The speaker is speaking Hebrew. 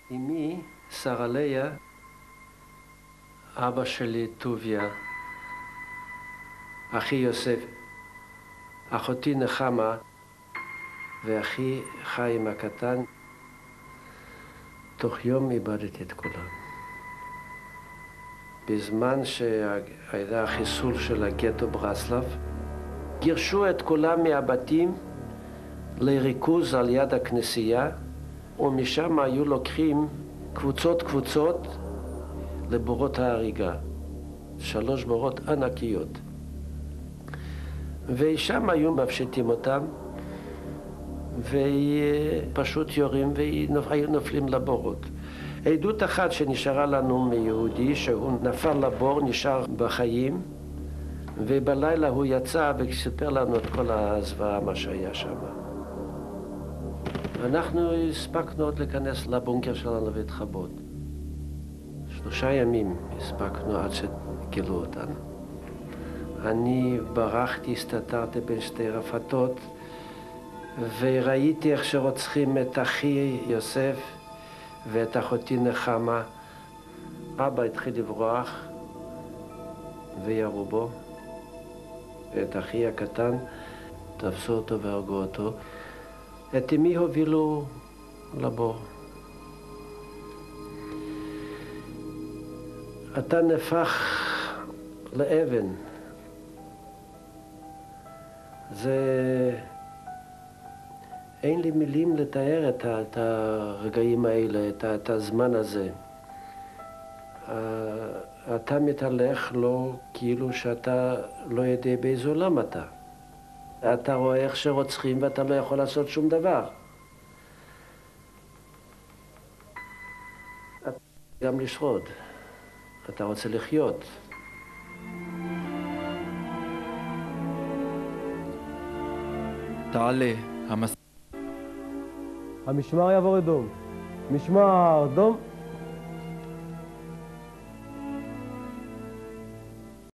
אמי, שרליה, אבא שלי טוביה, אחי יוסף, אחותי נחמה ואחי חיים הקטן. תוך יום איבדתי את כולם. בזמן שהיה החיסול של הגטו ברסלב, גירשו את כולם מהבתים לריכוז על יד הכנסייה, ומשם היו לוקחים קבוצות לבורות ההריגה. 3 בורות ענקיות. ושם היו מפשיטים אותם, ופשוט יורים והיו נופלים לבורות. עדות אחת שנשארה לנו מיהודי, שהוא נפל לבור, נשאר בחיים, ובלילה הוא יצא וסיפר לנו את כל הזוועה מה שהיה שם. אנחנו הספקנו עוד להיכנס לבונקר שלנו והתחבות. 3 ימים הספקנו עד שגילו אותנו. אני ברחתי, הסתתרתי בין 2 רפתות, וראיתי איך שרוצחים את אחי יוסף ואת אחותי נחמה. אבא התחיל לברוח וירו בו. את אחי הקטן תפסו אותו והרגו אותו. את אמי הובילו לבור. אתה נהפך לאבן. אין לי מילים לתאר את הרגעים האלה, את הזמן הזה. אתה מתהלך לא כאילו שאתה לא יודע באיזה עולם אתה. אתה רואה איך שרוצחים ואתה לא יכול לעשות שום דבר. אתה גם לשרוד. אתה רוצה לחיות. תעלה המשמר יעבור אדום. משמר דום.